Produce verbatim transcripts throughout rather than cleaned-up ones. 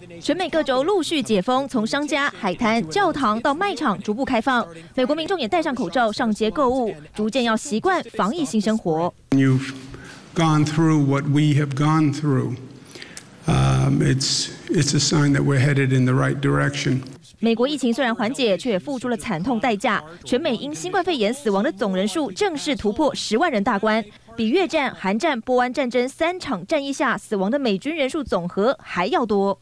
全美各州陆续解封，从商家、海滩、教堂到卖场逐步开放。美国民众也戴上口罩上街购物，逐渐要习惯防疫新生活。 You've gone through what we have gone through. Um, it's it's a sign that we're headed in the right direction. 美国疫情虽然缓解，却也付出了惨痛代价。全美因新冠肺炎死亡的总人数正式突破十万人大关，比越战、韩战、波湾战争三场战役下死亡的美军人数总和还要多。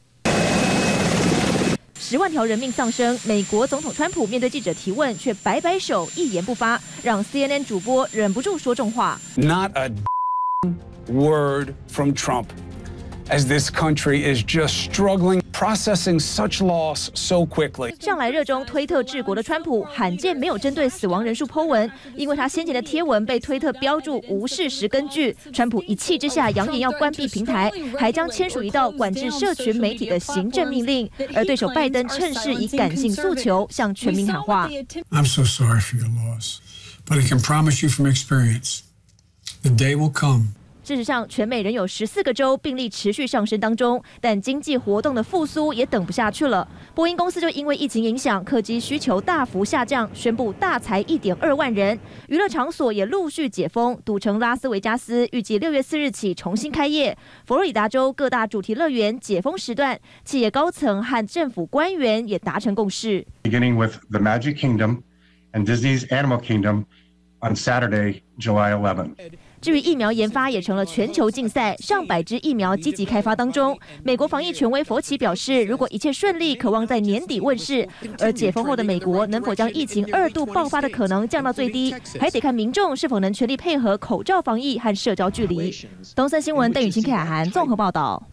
十万条人命丧生，美国总统川普面对记者提问，却摆摆手，一言不发，让 C N N 主播忍不住说重话。 Not a word from Trump, as this country is just struggling. Processing such loss so quickly. 向来热衷推特治国的川普，罕见没有针对死亡人数po文，因为他先前的贴文被推特标注无事实根据。川普一气之下扬言要关闭平台，还将签署一道管制社群媒体的行政命令。而对手拜登趁势以感性诉求向全民喊话。 I'm so sorry for your loss, but I can promise you from experience, the day will come. 事实上，全美仍有十四个州病例持续上升当中，但经济活动的复苏也等不下去了。波音公司就因为疫情影响，客机需求大幅下降，宣布大裁一点二万人。娱乐场所也陆续解封，赌城拉斯维加斯预计六月四日起重新开业。佛罗里达州各大主题乐园解封时段，企业高层和政府官员也达成共识。 Beginning with the Magic Kingdom and Disney's Animal Kingdom on Saturday, July eleventh. 至于疫苗研发也成了全球竞赛，上百支疫苗积极开发当中。美国防疫权威佛奇表示，如果一切顺利，渴望在年底问世。而解封后的美国能否将疫情二度爆发的可能降到最低，还得看民众是否能全力配合口罩防疫和社交距离。东森新闻邓雨欣、K 海涵综合报道。